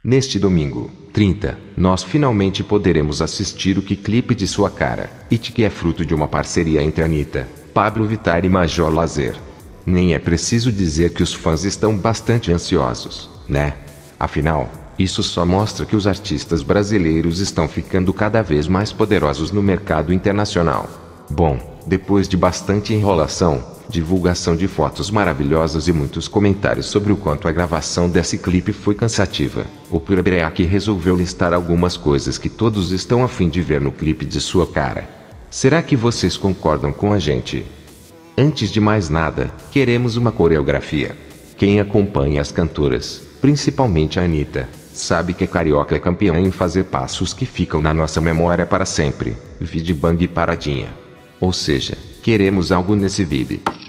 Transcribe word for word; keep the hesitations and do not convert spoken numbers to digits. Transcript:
Neste domingo, trinta, nós finalmente poderemos assistir o clipe de Sua Cara, It, que é fruto de uma parceria entre Anitta, Pablo Vittar e Major Lazer. Nem é preciso dizer que os fãs estão bastante ansiosos, né? Afinal, isso só mostra que os artistas brasileiros estão ficando cada vez mais poderosos no mercado internacional. Bom, depois de bastante enrolação, divulgação de fotos maravilhosas e muitos comentários sobre o quanto a gravação desse clipe foi cansativa, o Prebreak resolveu listar algumas coisas que todos estão a fim de ver no clipe de Sua Cara. Será que vocês concordam com a gente? Antes de mais nada, queremos uma coreografia. Quem acompanha as cantoras, principalmente a Anitta, sabe que a carioca é campeã em fazer passos que ficam na nossa memória para sempre, vide Bang e Paradinha. Ou seja, queremos algo nesse vibe.